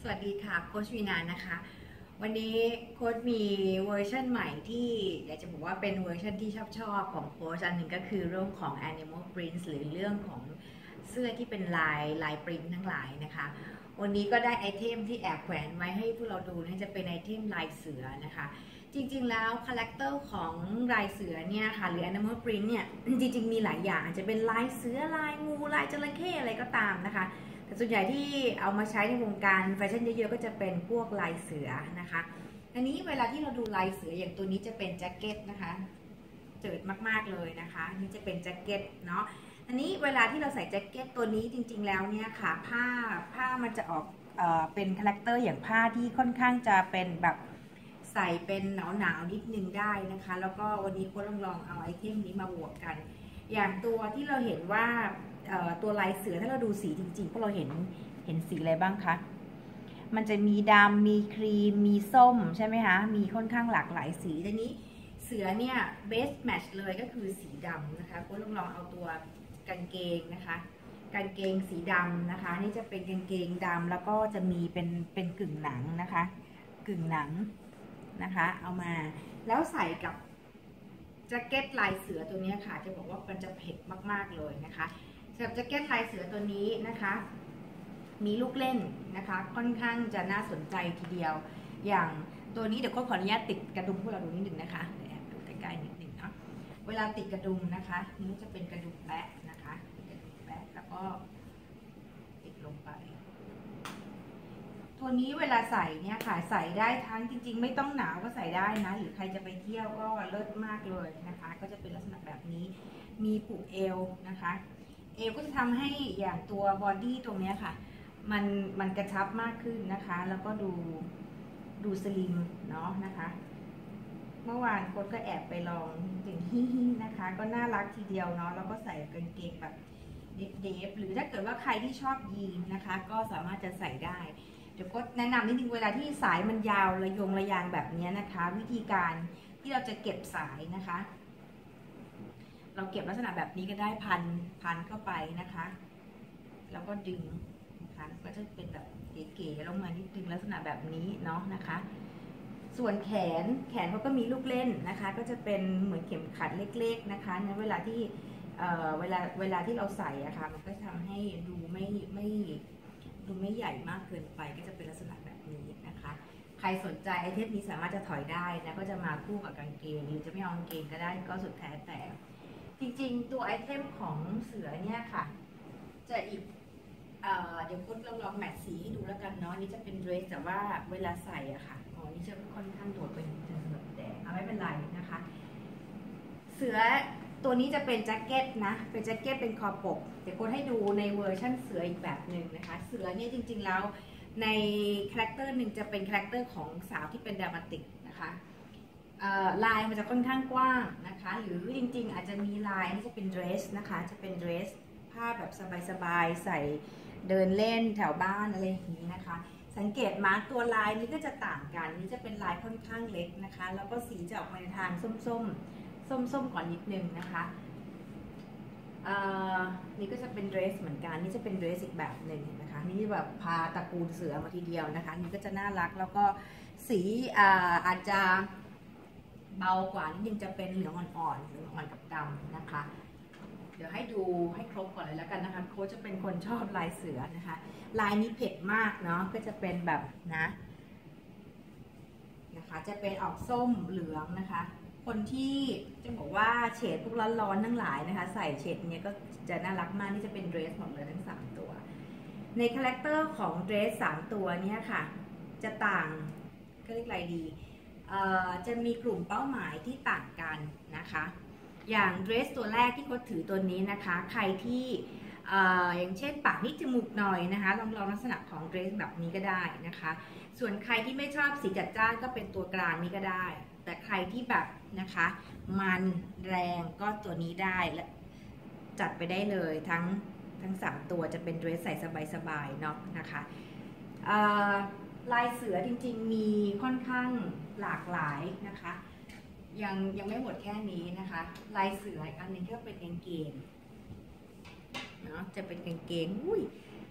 สวัสดีค่ะโค้ชวีนานะคะวันนี้โค้ชมีเวอร์ชันใหม่ที่อยากจะบอกว่าเป็นเวอร์ชันที่ชอบของโค้ชอันหนึ่งก็คือเรื่องของ Animal Prints หรือเรื่องของเสื้อที่เป็นลายปริ้นทั้งหลายนะคะวันนี้ก็ได้ไอเทมที่แอบแขวนไว้ให้พวกเราดูนะจะเป็นไอเทมลายเสือนะคะจริงๆแล้วคาแรคเตอร์ของลายเสือเนี่ยค่ะหรือ Animal Print เนี่ยจริงๆมีหลายอย่างอาจจะเป็นลายเสือลายงูลายจระเข้อะไรก็ตามนะคะแต่ส่วนใหญ่ที่เอามาใช้ในวงการแฟชั่นเยอะๆก็จะเป็นพวกลายเสือนะคะอันนี้เวลาที่เราดูลายเสืออย่างตัวนี้จะเป็นแจ็คเก็ตนะคะเจิดมากๆเลยนะคะนี่จะเป็นแจ็คเก็ตเนาะอันนี้เวลาที่เราใส่แจ็คเก็ตตัวนี้จริงๆแล้วเนี่ยค่ะผ้ามันจะออกเป็นคาแรคเตอร์อย่างผ้าที่ค่อนข้างจะเป็นแบบใส่เป็นหนาวนิดนึงได้นะคะแล้วก็วันนี้โค้ชลองเอาไอเทมนี้มาบวกกันอย่างตัวที่เราเห็นว่าตัวลายเสือถ้าเราดูสีจริงๆพวกเราเห็นสีอะไรบ้างคะมันจะมีดำมีครีมมีส้มใช่ไหมคะมีค่อนข้างหลากหลายสีทีนี้เสือเนี่ยเบสแมทช์เลยก็คือสีดำนะคะโค้ชลองเอาตัวกางเกงนะคะกางเกงสีดำนะคะนี่จะเป็นกางเกงดำแล้วก็จะมีเป็นกึ่งหนังนะคะกึ่งหนังนะคะเอามาแล้วใส่กับแจ็คเก็ตลายเสือตัวนี้ค่ะจะบอกว่ามันจะเผ็ดมากๆเลยนะคะสำหรับแจ็คเก็ตลายเสือตัวนี้นะคะมีลูกเล่นนะคะค่อนข้างจะน่าสนใจทีเดียวอย่างตัวนี้เดี๋ยวก็ขออนุญาตติดกระดุมพวกเราดูนิดหนึ่งนะคะแอบดูใกล้ๆนิดหนึ่งเนาะเวลาติดกระดุมนะคะนี่จะเป็นกระดุมแปะนะคะกระดุมแปะแล้วก็ติดลงไปตัวนี้เวลาใส่เนี่ยค่ะใส่ได้ทั้งจริงๆไม่ต้องหนาวก็ใส่ได้นะหรือใครจะไปเที่ยวก็เลิศมากเลยนะคะก็จะเป็นลักษณะแบบนี้มีผูกเอวนะคะเอวก็จะทำให้อย่างตัวบอดี้ตรงนี้ค่ะมันกระชับมากขึ้นนะคะแล้วก็ดูสลิมเนาะนะคะเมื่อวานโค้ชก็แอบไปลองถึงฮินะคะก็น่ารักทีเดียวเนาะแล้วก็ใส่กางเกงแบบเดฟหรือถ้าเกิดว่าใครที่ชอบยีนนะคะก็สามารถจะใส่ได้เดี๋ยวก็แนะนำนิดนึงเวลาที่สายมันยาวระยางแบบนี้นะคะวิธีการที่เราจะเก็บสายนะคะเราเก็บลักษณะแบบนี้ก็ได้พันเข้าไปนะคะแล้วก็ดึงนะคะก็จะเป็นแบบเก๋ๆลงมานิดนึงลักษณะแบบนี้เนาะนะคะส่วนแขนเขาก็มีลูกเล่นนะคะก็จะเป็นเหมือนเข็มขัดเล็กๆนะคะในเวลาที่เวลาที่เราใส่อะค่ะมันก็ทำให้ดูไม่ใหญ่มากเกินไปก็จะเป็นลักษณะแบบนี้นะคะใครสนใจไอเทมนี้สามารถจะถอยได้นะก็จะมาคู่กับกางเกงหรือจะไม่เอากางเกงก็ได้ก็สุดแท้แต่จริงๆตัวไอเทมของเสือเนี่ยค่ะจะอีกเดี๋ยวคุณลองแมทสีให้ดูแล้วกันเนาะนี่จะเป็นเดรสแต่ว่าเวลาใส่อะค่ะนี่จะค่อนข้างโดดไปนิดนึงแบบแดงไม่เป็นไรนะคะเสือตัวนี้จะเป็นแจ็คเก็ตนะเป็นแจ็คเก็ตเป็นคอปกเดี๋ยวคุณให้ดูในเวอร์ชั่นเสืออีกแบบหนึ่งนะคะเสือเนี่ยจริงๆแล้วในคาแรคเตอร์หนึ่งจะเป็นคาแรคเตอร์ของสาวที่เป็นดรามาติกนะคะลายมันจะค่อนข้างกว้างนะคะหรือจริงๆอาจจะมีลายที่จะเป็นเดรสนะคะจะเป็นเดรสผ้าแบบสบายๆใส่เดินเล่นแถวบ้านอะไรอย่างนี้นะคะสังเกตมาตัวลายนี้ก็จะต่างกันนี่จะเป็นลายค่อนข้างเล็กนะคะแล้วก็สีจะออกมาในทางส้มก่อนนิดนึงนะคะนี่ก็จะเป็นเดรสเหมือนกันนี่จะเป็นเดรสอีกแบบหนึ่งนะคะนี่แบบพาตระกูลเสือมาทีเดียวนะคะนี่ก็จะน่ารักแล้วก็สีอาจจะเบากว่านิดนึงจะเป็นเหลืองอ่อนกับดำนะคะเดี๋ยวให้ดูให้ครบก่อนเลยแล้วกันนะคะโค้ชจะเป็นคนชอบลายเสือนะคะลายนี้เผ็ดมากเนาะก็จะเป็นแบบนะคะจะเป็นออกส้มเหลืองนะคะคนที่จะบอกว่าเฉดพวกร้อนๆทั้งหลายนะคะใส่เฉดนี้ก็จะน่ารักมากนี่จะเป็นเดรสหมดเลยทั้ง3ตัวในคาแรคเตอร์ของเดรส3ตัวนี้ค่ะจะต่างก็เรียกอะไรดีจะมีกลุ่มเป้าหมายที่ต่างกันนะคะอย่างเดรสตัวแรกที่โค้ชถือตัวนี้นะคะใครที่อย่างเช่นปากนิดจมูกหน่อยนะคะลองลักษณะของเดรสแบบนี้ก็ได้นะคะส่วนใครที่ไม่ชอบสีจัดจ้านก็เป็นตัวกลางนี้ก็ได้แต่ใครที่แบบนะคะมันแรงก็ตัวนี้ได้และจัดไปได้เลยทั้ง3ตัวจะเป็นเดรสใส่สบายๆเนาะนะคะลายเสือจริงๆมีค่อนข้างหลากหลายนะคะยังไม่หมดแค่นี้นะคะลายเสืออีกอันนึงก็เป็นกางเกงเนาะจะเป็นกางเกง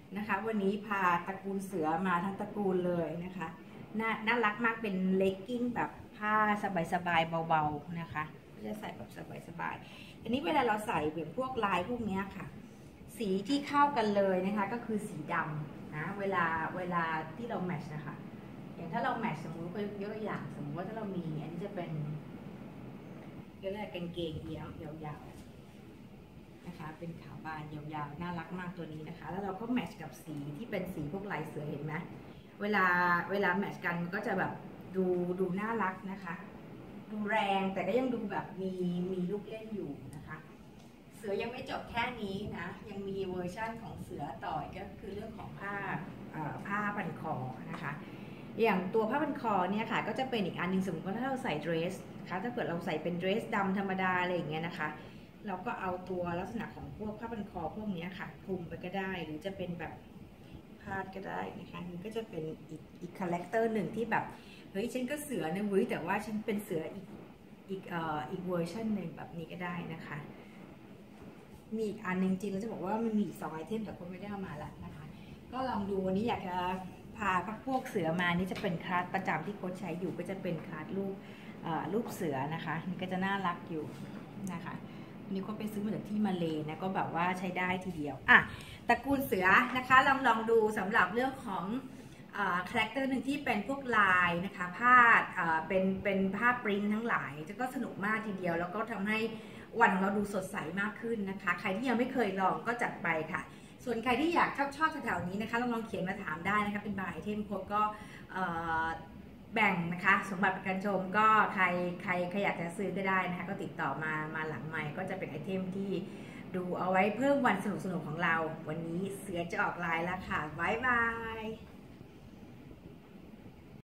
นะคะวันนี้พาตระกูลเสือมาทั้งตระกูลเลยนะคะน่ารักมากเป็นเลกกิ้งแบบผ้าสบายๆเบาๆนะคะจะใส่แบบสบายๆอันนี้เวลาเราใส่เหมือนพวกลายพวกนี้ค่ะสีที่เข้ากันเลยนะคะก็คือสีดำนะเวลาที่เราแมทช์นะคะอย่างถ้าเราแมทช์สมมุติก็ยกตัวอย่างสมมติว่าถ้าเรามีอันนี้จะเป็นเรียกกางเกงยาวนะคะเป็นขาวบานยาวๆน่ารักมากตัวนี้นะคะแล้วเราก็แมทช์กับสีที่เป็นสีพวกลายเสือเห็นไหมเวลาแมทช์กันมันก็จะแบบดูน่ารักนะคะดูแรงแต่ก็ยังดูแบบมีลูกเล่นอยู่นะคะเสือยังไม่จบแค่นี้นะยังมีเวอร์ชั่นของเสือต่อก็คือเรื่องของผ้าพันคอนะคะอย่างตัวผ้าพันคอเนี่ยค่ะก็จะเป็นอีกอันนึงสมมติว่าถ้าเราใส่เดรสนะคะถ้าเกิดเราใส่เป็นเดรสดำธรรมดาอะไรอย่างเงี้ยนะคะเราก็เอาตัวลักษณะของพวกผ้าพันคอพวกนี้ค่ะคลุมไปก็ได้หรือจะเป็นแบบพาดก็ได้นะคะนี่ก็จะเป็นอีกคาแรคเตอร์หนึ่งที่แบบเฮ้ยฉันก็เสือนะเว้ยแต่ว่าฉันเป็นเสืออีกเวอร์ชันหนึ่งแบบนี้ก็ได้นะคะมีอีกอันนึงจริงแล้วจะบอกว่ามันมีอีก2ไอเทมแต่คนไม่ได้เอามาละนะคะก็ลองดูวันนี้อยากจะพาพวกเสือมานี่จะเป็นคลาสประจำที่โค้ชใช้อยู่ก็จะเป็นคลาสรูปเสือนะคะนี่ก็จะน่ารักอยู่นะคะนี่ก็ไปซื้อมาจากที่มาเลนะก็แบบว่าใช้ได้ทีเดียวตระกูลเสือนะคะลองดูสำหรับเรื่องของคาแรคเตอร์หนึ่งที่เป็นพวกลายนะคะผ้าเป็นผ้าปริ้นทั้งหลายก็สนุกมากทีเดียวแล้วก็ทำให้วันของเราดูสดใสมากขึ้นนะคะใครที่ยังไม่เคยลองก็จัดไปค่ะส่วนใครที่อยากชอบแถวๆนี้นะคะลองเขียนมาถามได้นะคะเป็นบายไอเทมโค้ดก็แบ่งนะคะสมบัติประกันชมก็ใครอยากจะซื้อก็ได้นะคะก็ติดต่อมาหลังไมค์ก็จะเป็นไอเทมที่ดูเอาไว้เพิ่มวันสนุกของเราวันนี้เสือจะออกลายแล้วค่ะบ๊ายบาย